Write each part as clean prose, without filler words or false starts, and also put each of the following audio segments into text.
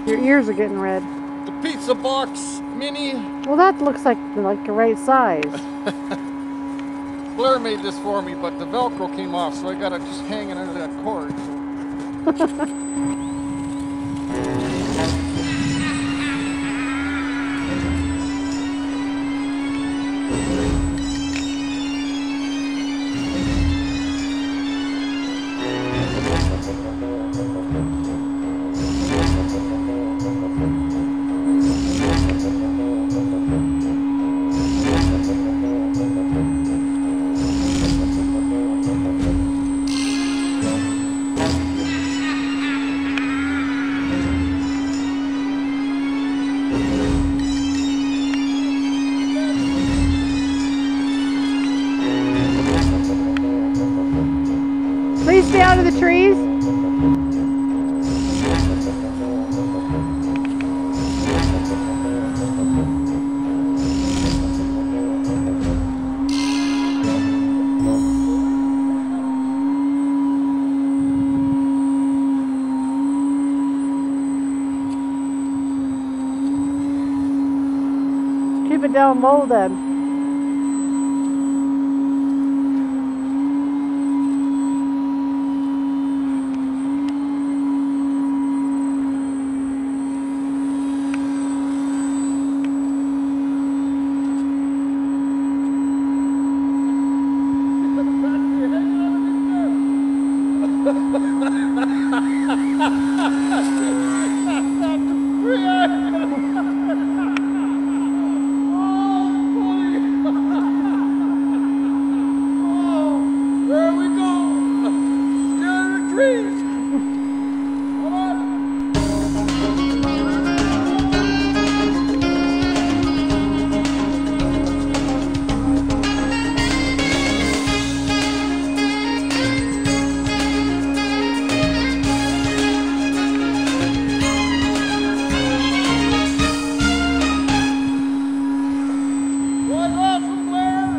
Your ears are getting red. The pizza box mini. Well, that looks like the right size. Blair made this for me, but the Velcro came off, so I got it just hanging under that cord. Please stay out of the trees. Keep it down low then. There we go. Scare the trees. Come on. Was awesome, Blair.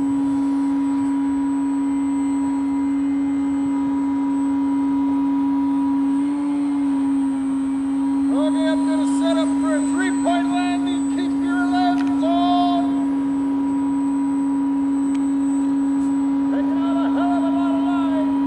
Okay, I'm going to set up for a three-point landing. Keep your lens on. Taking out a hell of a lot of line.